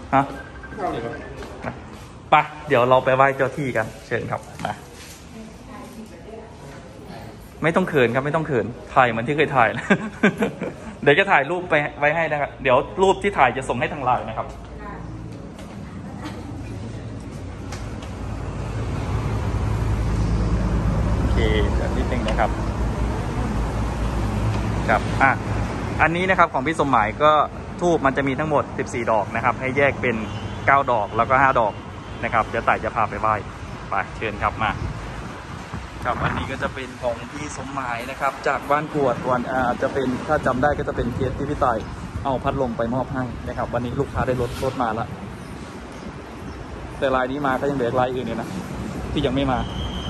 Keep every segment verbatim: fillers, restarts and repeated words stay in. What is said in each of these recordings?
ฮะไปเดี๋ยวเราไปไหว้เจ้าที่กันเชิญครับไปไม่ต้องเขินครับไม่ต้องเขินถ่ายเหมือนที่เคยถ่ายนะ เดี๋ยวจะถ่ายรูปไปไว้ให้นะครับเดี๋ยวรูปที่ถ่ายจะส่งให้ทางไลน์นะครับโอเคเดี๋ยวนิดนึงนะครับครับอ่ะอันนี้นะครับของพี่สมหมายก็ทูบมันจะมีทั้งหมดสิบสี่ดอกนะครับให้แยกเป็นเก้าดอกแล้วก็ห้าดอกนะครับเดี๋ยวไต่จะพาไปไหว้ไปเชิญครับมาครับอันนี้ก็จะเป็นของพี่สมหมายนะครับจากบ้านกวดวันอาจะเป็นถ้าจำได้ก็จะเป็นเคสที่พี่ไต่เอาพัดลมไปมอบให้นะครับวันนี้ลูกค้าได้รถรถมาแล้วแต่รายนี้มาก็ยังเหลือรายอื่นเนี่ยนะที่ยังไม่มา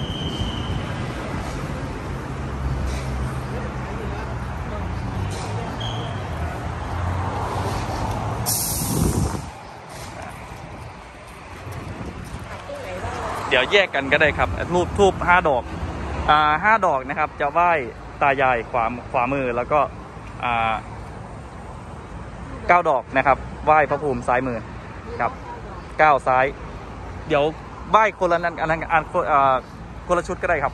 เดี๋ยวแยกกันก็ได้ครับรูปทูบห้าดอกอ่าห้าดอกนะครับจะไหว้ตายายขวาขวามือแล้วก็อ่าเก้าดอกนะครับไหว้พระภูมิซ้ายมือครับเก้าซ้ายเดี๋ยวไหว้คนละนั้นอันนั้นอันอ่าคนละชุดก็ได้ครับ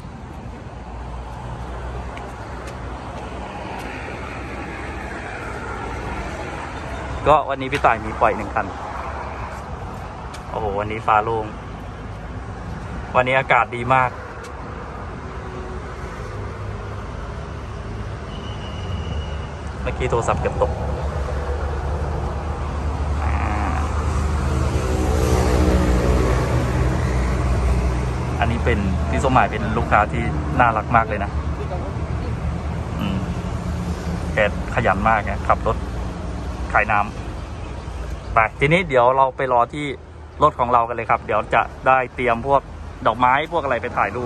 ก็วันนี้พี่ต่ายมีปล่อยหนึ่งคันโอ้โหวันนี้ฟ้าโล่งวันนี้อากาศดีมากเมื่อกี้โทรศัพท์เกือบตกอันนี้เป็นพี่สมหมายเป็นลูกค้าที่น่ารักมากเลยนะอืมแกขยันมากไงขับรถขายน้ำไปทีนี้เดี๋ยวเราไปรอที่รถของเรากันเลยครับเดี๋ยวจะได้เตรียมพวกดอกไม้พวกอะไรไปถ่ายรูป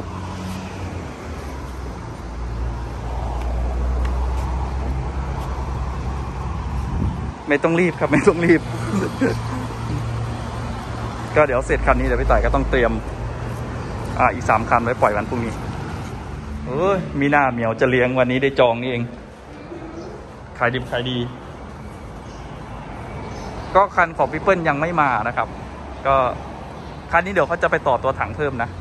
ไม่ต้องรีบครับไม่ต้องรีบ ก็เดี๋ยวเสร็จคันนี้เดี๋ยวพี่ต่ายก็ต้องเตรียมอ่าอีกสามคันไว้ปล่อยวันพรุ่งนี้เออมีหน้าเหมียวจะเลี้ยงวันนี้ได้จองนี่เองขายดิบขายดีก็คันของพี่เปิ้ลยังไม่มานะครับก็คันนี้เดี๋ยวเขาจะไปต่อตัวถังเพิ่มนะ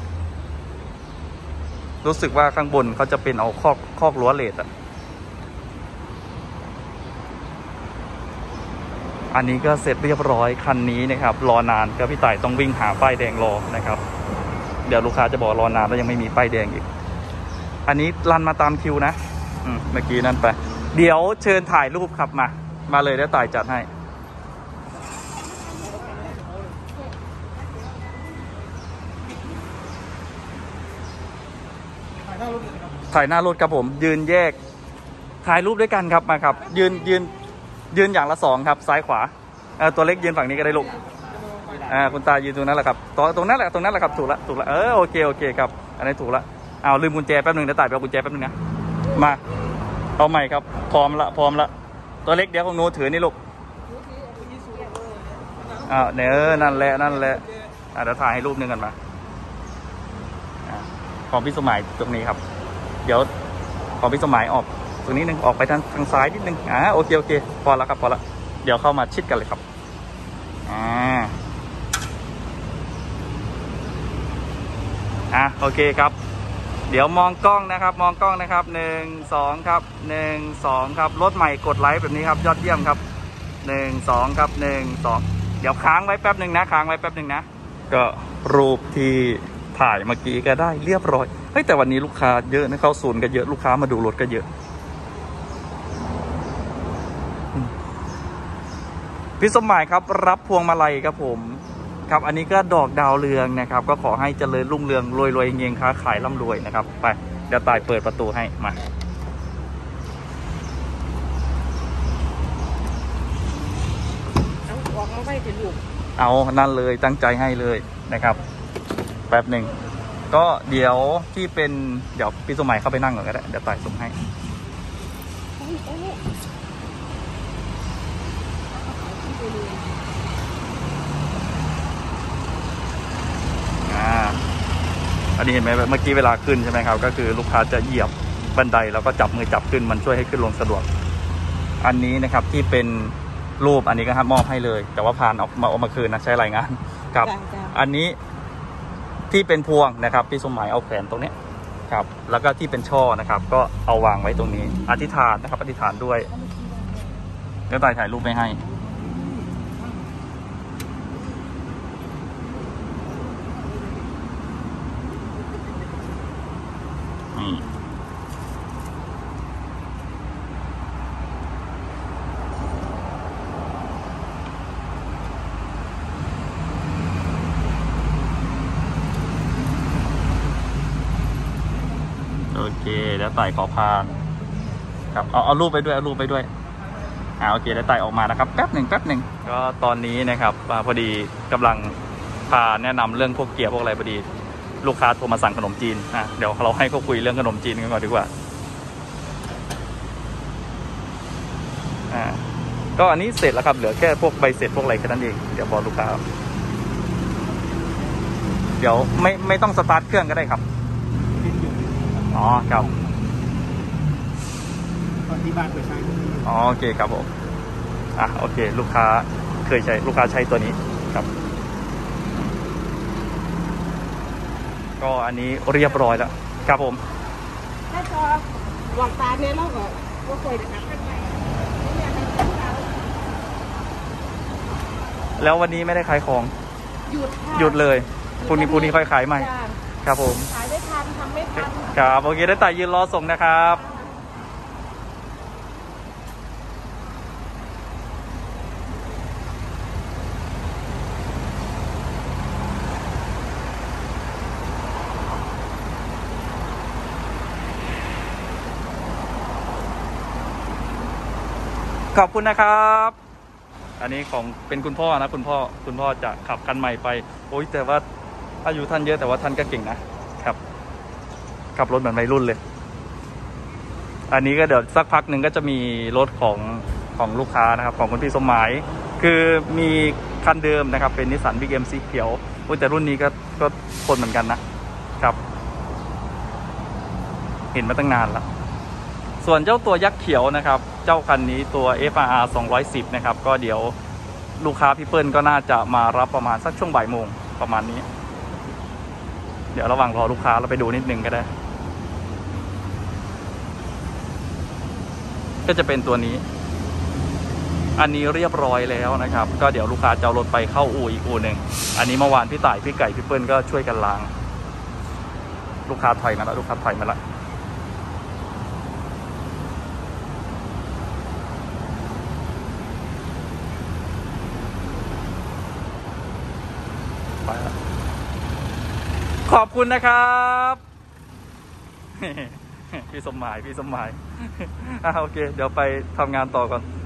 รู้สึกว่าข้างบนเขาจะเป็นเอาคอกคอกรั้วเลดอ่ะอันนี้ก็เสร็จเรียบร้อยคันนี้นะครับรอนานก็พี่ต่ายต้องวิ่งหาป้ายแดงรอนะครับเดี๋ยวลูกค้าจะบอกรอนานแล้วยังไม่มีป้ายแดงอีกอันนี้รันมาตามคิวนะอืมเมื่อกี้นั่นไปเดี๋ยวเชิญถ่ายรูปครับมามาเลยแล้วต่ายจัดให้ถ่ายหน้ารถครับผมยืนแยกถ่ายรูปด้วยกันครับมาครับยืนยืนยืนอย่างละสองครับซ้ายขวาเออตัวเล็กยืนฝั่งนี้ก็ได้ลูกอ่าคุณตายืนตรงนั้นแหละครับตรงตรงนั้นแหละตรงนั้นแหละครับถูกละถูกละเออโอเคโอเคครับอันนี้ถูกละเอาลืมกุญแจแป๊บนึงเดี๋ยวตายไปเอากุญแจแป๊บนึงนะมาเอาใหม่ครับพร้อมละพร้อมละตัวเล็กเดี๋ยวของโน้ถือนี่ลูกอ้าวเนี่ยนั่นแหละนั่นแหละอ่าเดี๋ยวถ่ายให้รูปนึงกันมาของพี่สมัยตรงนี้ครับเดี๋ยวของพี่สมัยออกตรงนี้นึงออกไปทางทางซ้ายนิดนึงอ่าโอเคโอเคพอแล้วครับพอแล้วเดี๋ยวเข้ามาชิดกันเลยครับอ่าอ่ะโอเคครับเดี๋ยวมองกล้องนะครับมองกล้องนะครับหนึ่งสองครับหนึ่งสองครับรถใหม่กดไลค์แบบนี้ครับยอดเยี่ยมครับหนึ่งสองครับหนึ่งสองเดี๋ยวค้างไว้แป๊บหนึ่งนะค้างไว้แป๊บหนึ่งนะก็รูปที่ถ่ายเมื่อกี้ก็ได้เรียบร้อยเฮ้ยแต่วันนี้ลูกค้าเยอะนะเข้าศูนย์ก็เยอะลูกค้ามาดูรถก็เยอะพี่สมหมายครับรับพวงมาลัยครับผมครับอันนี้ก็ดอกดาวเรืองนะครับก็ขอให้เจริญรุ่งเรืองรวยรวยเงี้ยค้าขายร่ำรวยนะครับไปเดี๋ยวตายเปิดประตูให้มาเอาออกมาไว้ถึงลูกเอานั่นเลยตั้งใจให้เลยนะครับแป๊บหนึ่งก็เดี๋ยวที่เป็นเดี๋ยวพี่สมัยเข้าไปนั่งก่อนก็ได้เดี๋ยวตายส่งให้อ่าอันนี้เห็นไหมเมื่อกี้เวลาขึ้นใช่ไหมครับก็คือลูกค้าจะเหยียบบันไดแล้วก็จับมือจับขึ้นมันช่วยให้ขึ้นลงสะดวกอันนี้นะครับที่เป็นรูปอันนี้ก็มอบให้เลย แต่ว่าผ่านออกมาเอามาคืนนะใช้รายงานครับอันนี้ที่เป็นพวงนะครับพี่สมหมายเอาแขวนตรงนี้ครับแล้วก็ที่เป็นช่อนะครับก็เอาวางไว้ตรงนี้อธิษฐานนะครับอธิษฐานด้วยเดี๋ยวตายถ่ายรูปไปให้นี่โอเคแล้วไต่ขอพานครับเอาเอารูปไปด้วยเอารูปไปด้วยอ่าโอเคแล้วไต่ออกมานะครับแป๊บหนึ่งแป๊บหนึ่งก็ตอนนี้นะครับพอดีกำลังพาแนะนำเรื่องพวกเกียร์พวกอะไรพอดีลูกค้าโทรมาสั่งขนมจีนอ่ะเดี๋ยวเราให้เขาคุยเรื่องขนมจีนกันก่อนดีกว่าอ่าก็อันนี้เสร็จแล้วครับเหลือแค่พวกใบเสร็จพวกอะไรแค่นั้นเองเดี๋ยวบอกลูกค้าเดี๋ยวไม่ไม่ต้องสตาร์ทเครื่องก็ได้ครับอ๋อครับตอนที่บ้านเคยใช้อ๋อโอเคครับผมอ่ะโอเคลูกค้าเคยใช้ลูกค้าใช้ตัวนี้ครับก็อันนี้เรียบร้อยแล้วครับผมถ้าจะหวังตาเนี่ยเราก็ก็เคยนะครับแล้ววันนี้ไม่ได้ขายของหยุดหยุดเลยพรุ่งนี้พรุ่งนี้ค่อยขายใหม่ครับผมขายไม่ทันทำไม่ทันครับโอเคได้แต่ยืนรอส่งนะครับขอบคุณนะครับอันนี้ของเป็นคุณพ่อนะคุณพ่อคุณพ่อจะขับคันใหม่ไปโอ้ยแต่ว่าอายุท่านเยอะแต่ว่าท่านก็เก่งนะครับขับรถเหมือนวัยรุ่นเลยอันนี้ก็เดี๋ยวสักพักหนึ่งก็จะมีรถของของลูกค้านะครับของคุณพี่สมหมายคือมีคันเดิมนะครับเป็นนิสสันบิ๊กเอ็มสีเขียวโอ้ยแต่รุ่นนี้ก็ก็คนเหมือนกันนะครับเห็นมาตั้งนานแล้วส่วนเจ้าตัวยักษ์เขียวนะครับเจ้าคันนี้ตัว เอฟ อาร์ อาร์ สองร้อยสิบนะครับก็เดี๋ยวลูกค้าพี่เปิ้ลก็น่าจะมารับประมาณสักช่วงบ่ายโมงประมาณนี้เดี๋ยวระหว่างรอลูกค้าเราไปดูนิดนึงก็ได้ก็จะเป็นตัวนี้อันนี้เรียบร้อยแล้วนะครับก็เดี๋ยวลูกค้าจะเอารถไปเข้าอู่อีกอู่หนึ่งอันนี้เมื่อวานพี่ต่ายพี่ไก่พี่เปิ้ลก็ช่วยกันล้างลูกค้าถอยมาแล้วลูกค้าถอยมาแล้วขอบคุณนะครับพี่สมหมายพี่สมหมายอ่ะโอเคเดี๋ยวไปทำงานต่อก่อน